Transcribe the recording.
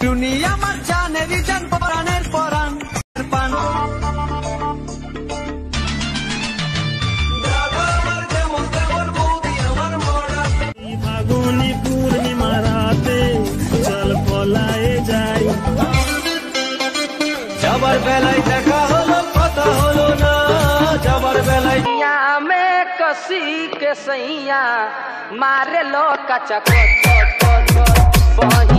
টুনি আমার জানেরই জান পরাণের পরাণ পান ফাগুনি পূর্ণিমা রাতে চল পলায়ে যাই। যাবার বেলায় দেখা হলো কথা হলো না, যাবার বেলায় में कसी के सैया मारे लो कचा